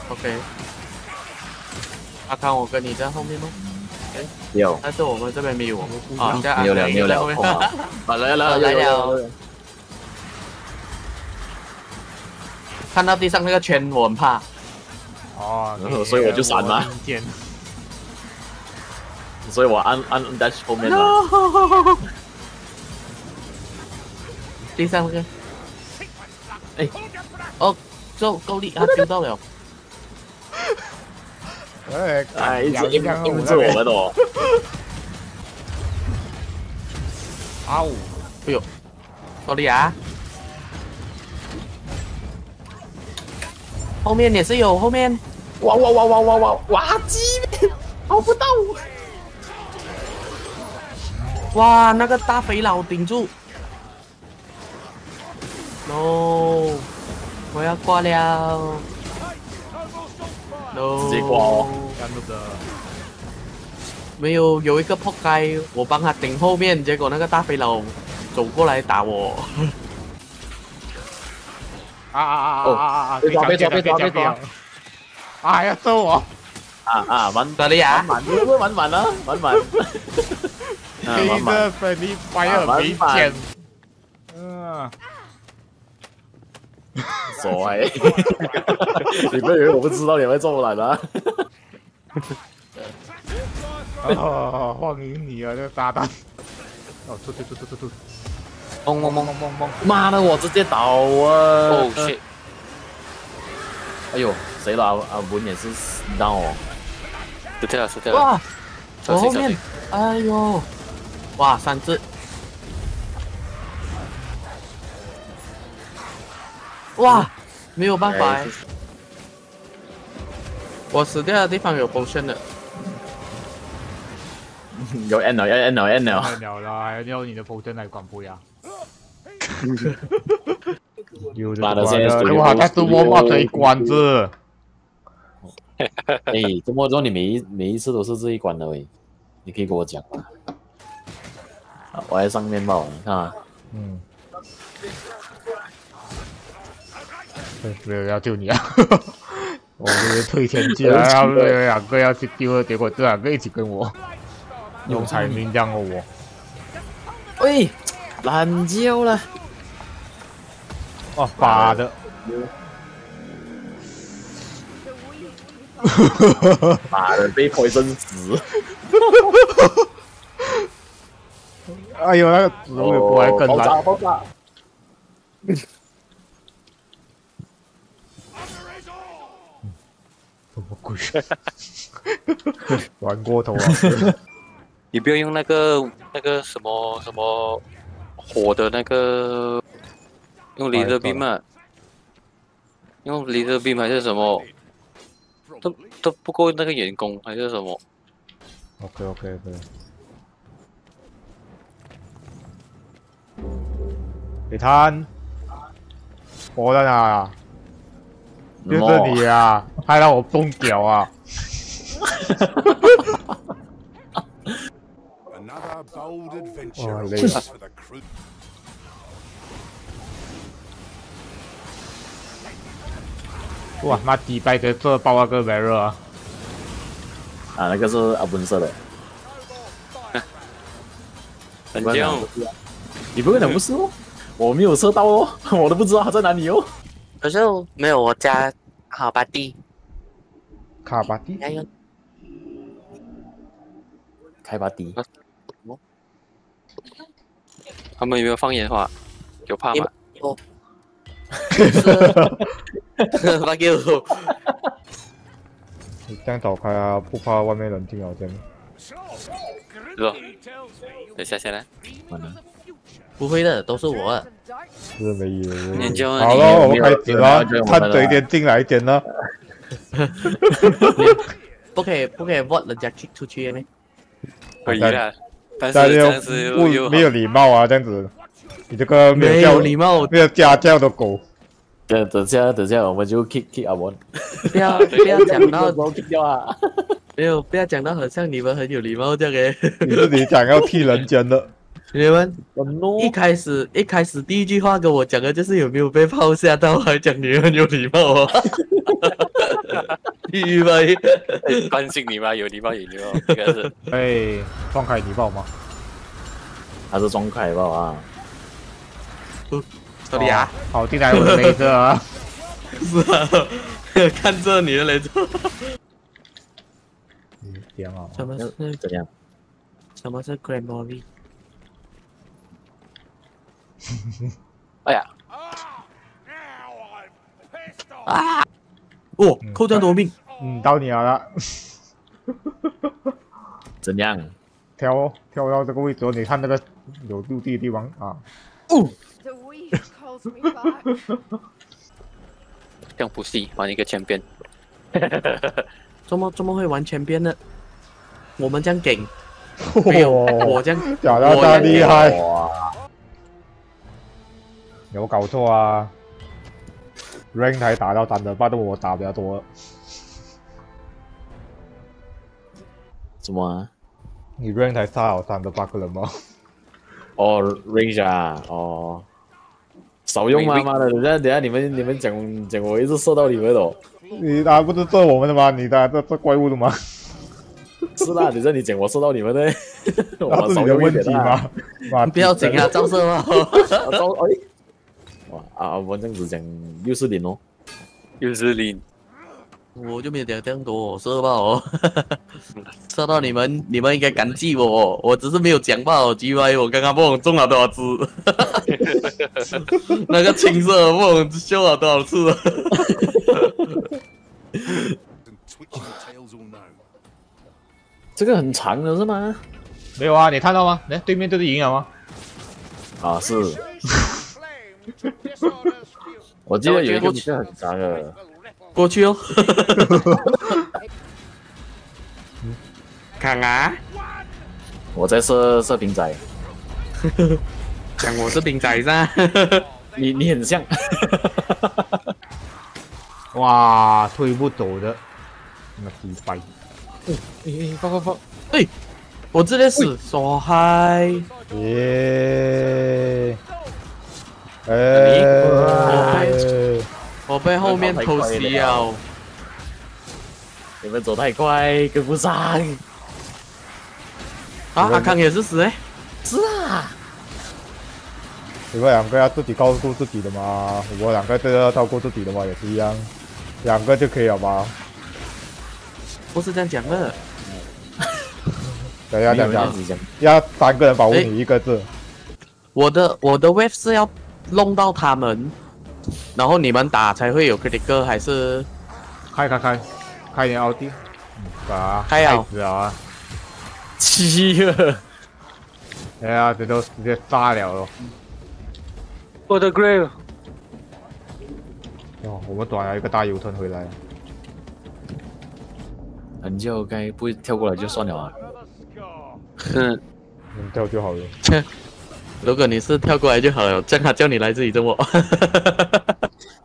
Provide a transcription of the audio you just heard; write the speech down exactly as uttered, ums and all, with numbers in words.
OK。阿康，我跟你在后面吗？ 有， 但是我们这边没有啊， 没有了，没有了。好来了， 来了。看到地上那个圈，我很怕。 哦， 所以我就闪嘛。所以我按按 dash 后面了。 地上那个， 哎， 哦，够够力，他丢到了。 哎， 哎，一直控制我们哦。 啊呜！ 哎呦，够力啊！后面也是有，后面。 哇哇哇哇哇哇！哇鸡面，跑不到。 哇，那个大肥佬顶住。no， 我要挂了。no， 直接挂哦。 没有，有一个扑街，我帮他顶后面，结果那个大肥佬走过来打我。 啊啊啊啊啊啊！ 别抓别抓别抓别抓！ 啊，要揍我！ 啊啊，满哪里啊？ 满满满满了，满满。 黑的粉泥白耳没剪。嗯。 傻欸！你不要以为我不知道你会做来的。 哦，欢迎你啊，这个炸弹！哦，突突突突突突！ 懵懵懵懵懵懵！ 妈的，我直接倒啊！ 哦 shit！ 哎呦，谁了？啊文也是到哦， 死掉了死掉了！哇，我后面，哎呦，哇三只！哇，没有办法，我死掉的地方有 potion 的。 有 N 了，有 N 了， N 了。 太鸟了，还要你的 potion 来管不呀？ 妈的，现在哇，他是我把这一关子。 哎，这么说你每一每一次都是这一关的喂？你可以跟我讲吗？我在上面嘛，你看啊。 嗯。没有要救你啊！我这边退前进来，他们有两个要去丢，结果这两个一起跟我用彩命这样哦我。 喂，懒觉了。 哦，发的。 妈的，被poison死。 哎呦，那个紫微波还更难。 爆炸！ 什么鬼？玩过头啊！ 你不要用那个那个什么什么火的那个，用离热兵嘛，用离热兵还是什么？都都不够那个员工还是什么 ？OK OK OK。你看，我在哪啊？就是你啊，害到我中屌啊！哇，累了。哇，妈迪拜的这爆那个 barrel 啊！ 啊，那个是阿文色的。 很强。 你不会讲不是哦？我没有射到哦，我都不知道他在哪里哦。 可是没有我加卡巴蒂， 卡巴蒂， 开巴蒂。 他们有没有放烟花？有怕吗？ 有。fuck you！ 你这样走开啊，不怕外面人进来真的。 是吧？等下下来。 不会的，都是我。 是没有。 研究好了，我们开始了，看嘴一点进来一点了。 不可以，不可以 vote 人家 kick 出去咩？ 可以的，但是这样子又没有礼貌啊，这样子。你这个没有礼貌， 没有家教的狗。 等等下，等下我们就 kick kick 阿文。 不要不要讲到 kick 掉啊！ 没有，不要讲到很像你们很有礼貌这样诶。 你是你想要替人间的。 你们一开始一开始第一句话跟我讲的就是有没有被炮吓到，还讲你很有礼貌啊。 以为哎关心你吗？有礼貌有礼貌，这个是。 哎，放开你爆吗？ 他是装凯吧啊？ 这里啊， 好，进来我的镭射啊！ 是啊，看这你的雷子， 嗯，天啊！ 什么是怎样？ 什么是 Grand Molly？ 哎呀， 啊！哦，扣掉多命， 嗯，到你了啦。 怎样？ 跳跳到这个位置，你看那个有陆地的地方啊。 哦， The weed calls me back. 这样不细，玩一个前边。 怎么怎么会玩前边呢？我们这样给，没有我这样， 假到大厉害， 哇！ 有搞错啊 ！rank 才打到三的八，都我打比较多。 什么啊？ 你 rank 才杀好三的八个人吗？ 哦 range 啊，哦，少用啊妈的！等下等下你们你们讲讲我一直射到你们哦。 你打不是射我们的吗？你打这这怪物的吗？ 是啦，等下你讲我射到你们呢， 那是你的问题吗？妈不要紧啊，照射吧。 招哎，哇啊！我这样子讲六四零哦， 又是零， 我就没有讲这样多，我射吧哦，射到你们，你们应该感激我，我只是没有讲罢哦。G Y， 我刚刚不懂中了多少只，那个青色不懂修了多少次。 这个很长的是吗？ 没有啊，你看到吗？来，对面就是赢了吗？ 啊是，我记得有一个是很长的， 过去哦。看啊， 我在射射瓶仔， 讲我是兵仔噻。 你你很像， 哇，推不走的，那鸡掰！ 哎放放放， 哎，我这里死，说嗨。 耶！哎， 我被后面偷袭了。 你们走太快，跟不上。 啊，阿康也是死哎。 是啊， 你们两个要自己照顾自己的嘛，我两个都要照顾自己的嘛，也是一样，两个就可以了吧？ 不是这样讲的。 等一下讲讲自，己讲， 要三个人保护你一个字。 我的我的 wave 是要弄到他们，然后你们打才会有 critical 还是？ 开开开，开点奥迪。嗯，啊， 开啊死了啊！ 七个， 哎呀，这都直接炸了咯。 我的 grave， 哦，我们转了一个大油村回来。 很就该不会跳过来就算了啊。 嗯， 能跳就好了。 如果你是跳过来就好了，这样他叫你来这里等我。